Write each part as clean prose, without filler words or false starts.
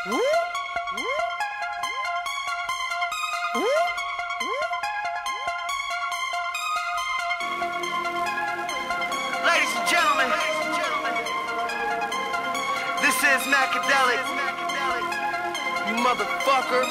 Ladies and gentlemen, this is Macadelic, you motherfucker.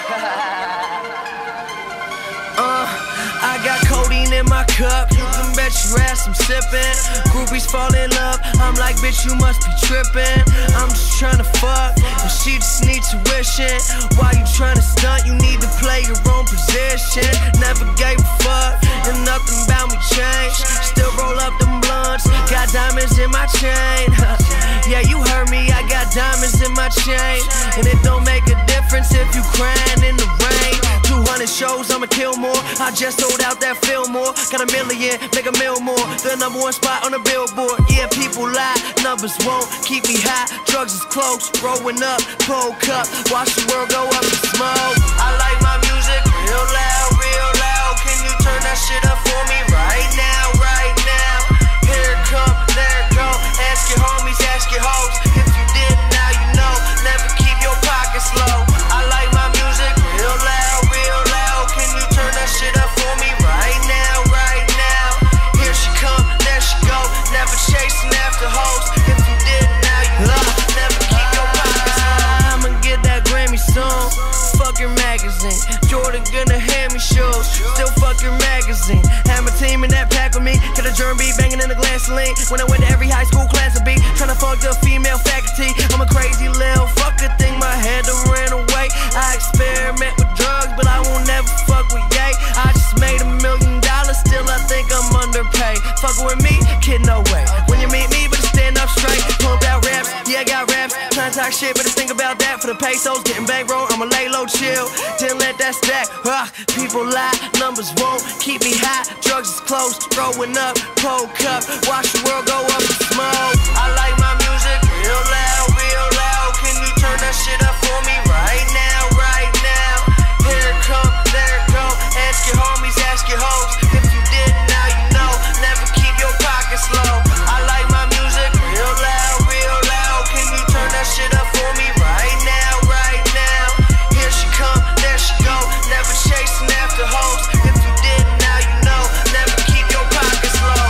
I got codeine in my cup, you can bet your ass I'm sippin'. Groupies fall in love, I'm like, bitch, you must be trippin'. I'm just tryna fuck, and she just need tuition. Why you tryna stunt? You need to play your own position. Never gave a fuck, and nothing about me changed. Still roll up them blunts, got diamonds in my chain. Yeah, you heard me, I got diamonds in my chain. And it don't make a difference if you crying in the rain. 200 shows, I'ma kill more. I just sold out that Fillmore. Got a million, make a mil more. The #1 spot on the billboard. Yeah, people lie, numbers won't keep me high. Drugs is close, growing up, cold cup. Watch the world go up in smoke. I like my music real loud, real loud. Can you turn that shit up for me right now, right now? Here it come, there it go. Ask your homies, ask your hoes. If you didn't, now you know. Never keep your pockets low. I like my music real loud, real loud. Can you turn that shit up for me right now, right now? Here she come, there she go. Never chasing after hoes. If you didn't, now you know. Never keep your pockets low. I'ma get that Grammy soon. Fucking magazine. Jordan gonna hand me shoes. Still fucking magazine. Had my team in that pack with me. Got a germ beat banging in the glassine. When I went to every high school class to be tryna fuck the female faculty. I'm a crazy little fucker. Think my head done ran away. I experiment with drugs, but I won't never fuck with Ye. I just made $1 million. Still I think I'm underpaid. Fucking with me, kid, no way. When you meet me, better stand up straight. Pump out raps, yeah, I got raps. Tryna talk shit, better think about that. For the pesos, getting bankroll, I'ma lay low, chill. Didn't let that stack. People lie, numbers won't keep me high. Drugs is close, growing up, cold cup. Watch the world go up in smoke. I like my music real loud, real loud. Can you turn that shit up for me right now, right now? Here it come, there it go. Ask your homies, ask your hoes. If you didn't, now you know. Never keep your pockets low. I like my music real loud, real loud. Can you turn that shit up for me right now, right now? Here she come, there she go. Never chasing after hoes. If you didn't, now you know. Never keep your pockets low.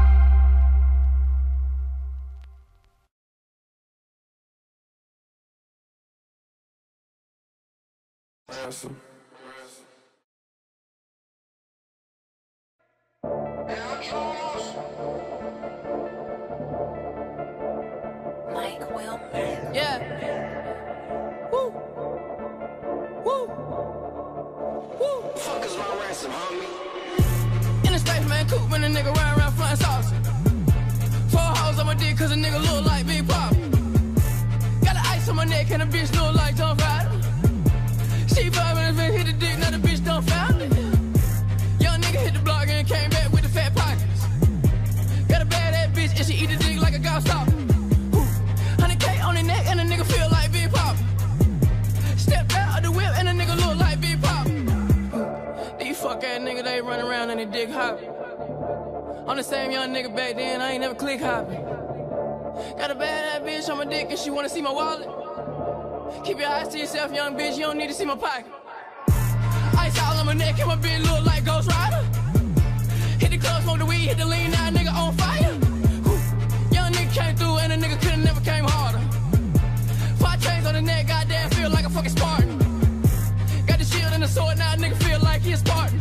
Ransom. Mike Wilmer. Yeah. Woo. Woo. Woo. Fuck is my ransom, homie? In the space, man, coupe, when a nigga ride around flying sauce. 4 hoes on my dick, cause a nigga look like Big Pop. Got the ice on my neck, and a bitch look like John Ryder. She 5 minutes, been hit the dick, now the bitch done found it. Young nigga hit the block and came back with the fat pockets. Got a bad ass bitch, and she eat the dick like a gobstopper. 100K on the neck, and a nigga feel like Big Pop. Step out of the whip, and a nigga look like Big Pop. These fuck ass niggas, they run around and they dick hopping. I'm the same young nigga back then, I ain't never click hopping. Got a bad ass bitch on my dick, and she wanna see my wallet. Keep your eyes to yourself, young bitch, you don't need to see my pocket. Ice all on my neck, and my bitch look like Ghost Rider. Hit the club, smoke the weed, hit the lean, now a nigga on fire. Young nigga came through, and a nigga could've never came harder. 5 chains on the neck, goddamn, feel like a fucking Spartan. Got the shield and the sword, now a nigga feel like he a Spartan.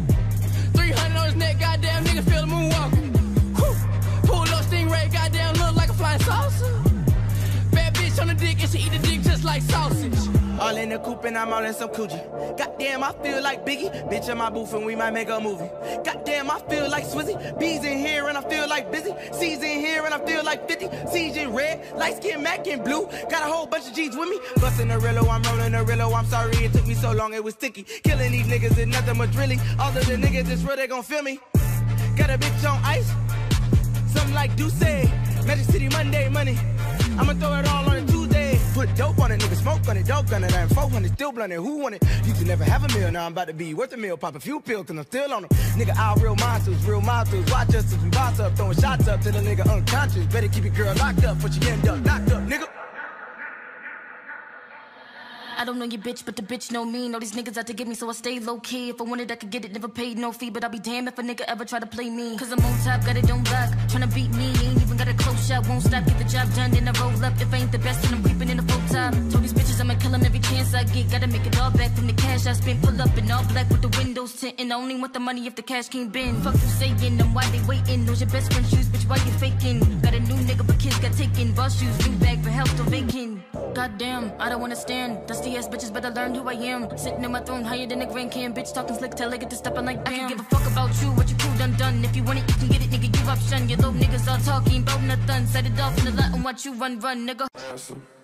300 on his neck, goddamn, nigga feel the moonwalking. Pull up Stingray, goddamn, look like a flying saucer. Bad bitch on the dick, and she eat the dick just like sausage. All in the coupe and I'm all in some coochie. Goddamn, I feel like Biggie. Bitch in my booth and we might make a movie. Goddamn, I feel like Swizzy. B's in here and I feel like busy. C's in here and I feel like 50. C's in red, light skin, Mac in blue. Got a whole bunch of G's with me. Bustin' a Rillo, I'm rolling a Rillo. I'm sorry it took me so long, it was sticky. Killing these niggas is nothing but really. All of the niggas is real, they gon' feel me. Got a bitch on ice. Something like Duce. Magic City Monday money. I'ma throw it all on a Tuesday. Put dope on it, nigga, smoke on it, dope on it. I'm 400, still blunted, who want it? You can never have a meal, now I'm about to be worth a meal. Pop a few pills, cause I'm still on them. Nigga, all real monsters, watch us as we boss up. Throwing shots up to the nigga unconscious. Better keep your girl locked up, before she end up knocked up, nigga. I don't know your bitch, but the bitch know me. Know these niggas out to get me, so I stay low-key. If I wanted, I could get it, never paid no fee. But I'll be damned if a nigga ever try to play me. Cause I'm on top, got it on lock. Tryna beat me, ain't even got a close shot. Won't stop, get the job done, then I roll up. If I ain't the best, then I'm creeping in the full top. Told these bitches I'ma kill them every chance I get. Gotta make it all back from the cash I spent. Pull up in all black with the windows tintin'. I only want the money if the cash can't bend. Fuck you saying them, why they waiting? Those your best friend shoes, bitch, why you faking? Got a new nigga, but kids got taken. Boss shoes, new bag for health, or vacant. Goddamn, I don't wanna stand. Dusty ass bitches better learn who I am. Sitting on my throne higher than a Grand Can. Bitch talking slick till I get to stepping like bam. I can give a fuck about you, what you cool done. If you want it, you can get it, nigga, give option. Your little niggas all talking about nothing. Set it off in the lot and watch you run, nigga. Awesome.